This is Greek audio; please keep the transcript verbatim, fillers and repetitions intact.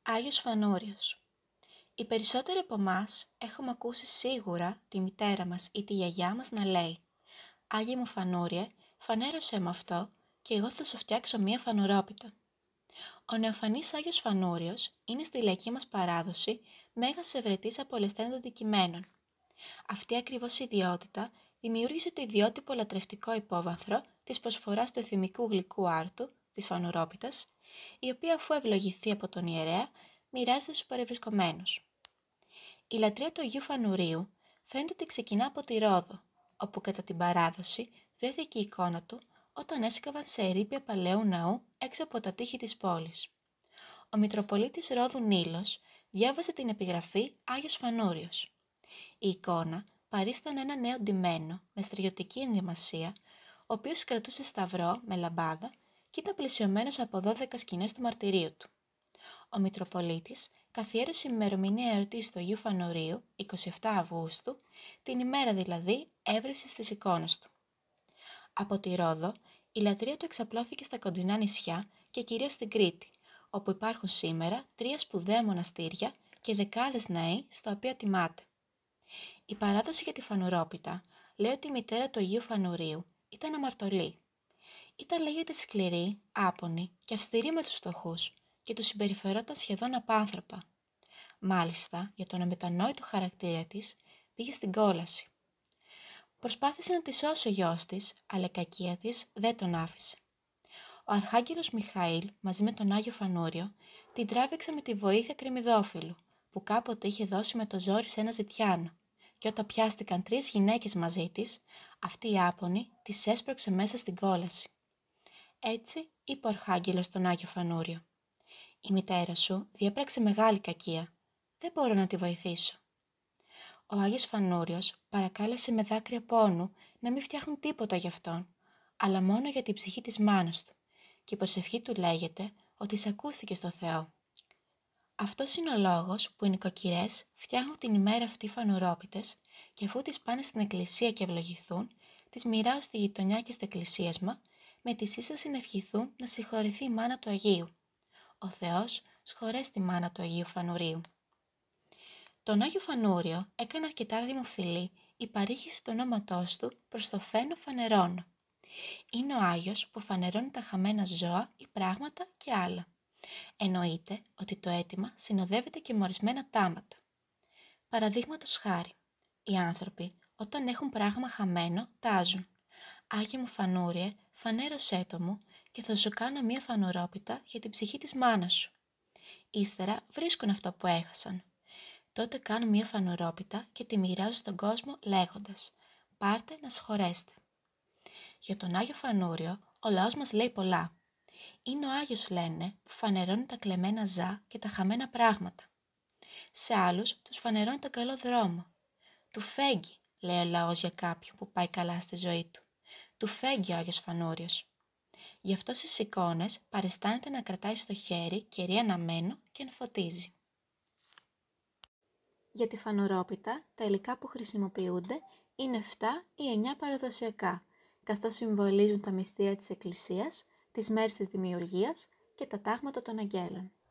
Άγιος Φανούριος. Οι περισσότεροι από εμάς έχουμε ακούσει σίγουρα τη μητέρα μας ή τη γιαγιά μας να λέει «Άγιε μου Φανούριε, φανέρωσέ μου αυτό και εγώ θα σου φτιάξω μία φανουρόπιτα». Ο νεοφανής Άγιος Φανούριος είναι στη λαϊκή μας παράδοση μέγας ευρετής απολεσθέντων αντικειμένων. Αυτή ακριβώς η ιδιότητα δημιούργησε το ιδιότυπο λατρευτικό υπόβαθρο της προσφοράς του εθιμικού γλυκού άρτου, της φανουρόπιτας, η οποία αφού ευλογηθεί από τον ιερέα, μοιράζεται στους παρευρισκομένους. Η λατρεία του Αγίου Φανουρίου φαίνεται ότι ξεκινά από τη Ρόδο, όπου κατά την παράδοση βρέθηκε η εικόνα του όταν έσκαβαν σε ερείπια παλαιού ναού έξω από τα τείχη της πόλης. Ο Μητροπολίτης Ρόδου Νήλος διάβασε την επιγραφή Άγιος Φανούριος. Η εικόνα παρίσταν ένα νέο ντυμένο με στρατιωτική ενδυμασία, ο οποίος κρατούσε σταυρό με λαμπάδα και ήταν πλαισιωμένος από δώδεκα σκηνές του μαρτυρίου του. Ο Μητροπολίτης καθιέρωσε η ημερομηνία εορτής του Αγίου Φανουρίου, εικοστή εβδόμη Αυγούστου, την ημέρα δηλαδή έβρεσης της εικόνας του. Από τη Ρόδο, η λατρεία του εξαπλώθηκε στα κοντινά νησιά και κυρίως στην Κρήτη, όπου υπάρχουν σήμερα τρία σπουδαία μοναστήρια και δεκάδες ναοί στα οποία τιμάται. Η παράδοση για τη φανουρόπιτα λέει ότι η μητέρα του Αγίου Φανουρίου ήταν αμαρτωλή. Ήταν λέγεται σκληρή, άπονη και αυστηρή με τους φτωχούς και τους συμπεριφερόταν σχεδόν απάνθρωπα. Μάλιστα, για τον αμετανόητο χαρακτήρα της, πήγε στην κόλαση. Προσπάθησε να τη σώσει ο γιος της, αλλά η κακία της δεν τον άφησε. Ο Αρχάγγελος Μιχαήλ, μαζί με τον Άγιο Φανούριο, την τράβηξε με τη βοήθεια κρεμμυδόφυλλου, που κάποτε είχε δώσει με το ζόρι σε ένα ζητιάνο, και όταν πιάστηκαν τρεις γυναίκες μαζί της, αυτή η άπονη τις έσπρωξε μέσα στην κόλαση. Έτσι είπε ο Αρχάγγελος στον Άγιο Φανούριο: «Η μητέρα σου διέπραξε μεγάλη κακία. Δεν μπορώ να τη βοηθήσω». Ο Άγιος Φανούριος παρακάλεσε με δάκρυα πόνου να μην φτιάχνουν τίποτα γι' αυτόν, αλλά μόνο για την ψυχή της μάνας του, και η προσευχή του λέγεται ότι εισακούστηκε στο Θεό. Αυτός είναι ο λόγος που οι νοικοκυρές φτιάχνουν την ημέρα αυτή φανουρόπιτες και αφού τις πάνε στην εκκλησία και ευλογηθούν, τις μοιράζουν στη γειτονιά και στο εκκλησίασμα με τη σύσταση να ευχηθούν να συγχωρηθεί η μάνα του Αγίου. Ο Θεός σχορέσει τη μάνα του Αγίου Φανουρίου. Τον Άγιο Φανούριο έκανε αρκετά δημοφιλή η παρήχηση του ονόματός του προς το φαίνο φανερώνω. Είναι ο Άγιος που φανερώνει τα χαμένα ζώα ή πράγματα και άλλα. Εννοείται ότι το αίτημα συνοδεύεται και με ορισμένα τάματα. Παραδείγματος χάρη, οι άνθρωποι όταν έχουν πράγμα χαμένο τάζουν «Άγιε μου Φανούριε, φανέρωσέ το μου και θα σου κάνω μία φανουρόπιτα για την ψυχή της μάνας σου». Ύστερα βρίσκουν αυτό που έχασαν. Τότε κάνουν μία φανουρόπιτα και τη μοιράζουν στον κόσμο λέγοντας «Πάρτε να συγχωρέστε». Για τον Άγιο Φανούριο ο λαός μας λέει πολλά. Είναι ο Άγιος, λένε, που φανερώνει τα κλεμμένα ζά και τα χαμένα πράγματα. Σε άλλους τους φανερώνει τον καλό δρόμο. Του φέγγει, λέει ο λαός για κάποιον που πάει καλά στη ζωή του. Του φέγγει ο Άγιος Φανούριος. Γι' αυτό στις εικόνες παριστάνεται να κρατάει στο χέρι κερί αναμένο και να φωτίζει. Για τη φανουρόπιτα, τα υλικά που χρησιμοποιούνται είναι επτά ή εννιά παραδοσιακά, καθώς συμβολίζουν τα μυστήρια της Εκκλησίας, τις μέρες της δημιουργίας και τα τάγματα των αγγέλων.